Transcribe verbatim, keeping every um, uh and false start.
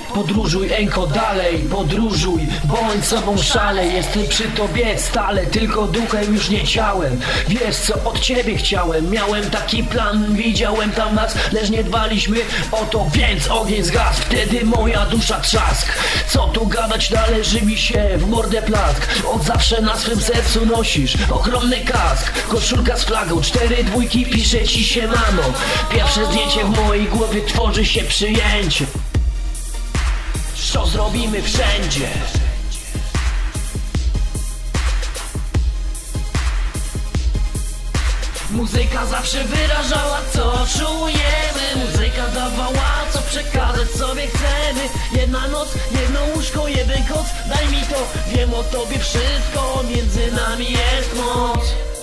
Podróżuj enko dalej, podróżuj, bądź sobą szalej. Jestem przy tobie stale, tylko duchem już nie ciałem. Wiesz co od ciebie chciałem, miałem taki plan, widziałem tam nas, lecz nie dbaliśmy o to, więc ogień zgasł. Wtedy moja dusza trzask. Co tu gadać, należy mi się w mordę plask. Od zawsze na swym sercu nosisz ogromny kask. Koszulka z flagą, cztery dwójki, pisze ci się mano. Pierwsze zdjęcie w mojej głowie, tworzy się przyjęcie. Co zrobimy wszędzie? Muzyka zawsze wyrażała, co czujemy. Muzyka dawała, co przekazać sobie chcemy. Jedna noc, jedno łóżko, jeden koc. Daj mi to, wiem o tobie wszystko. Między nami jest moc.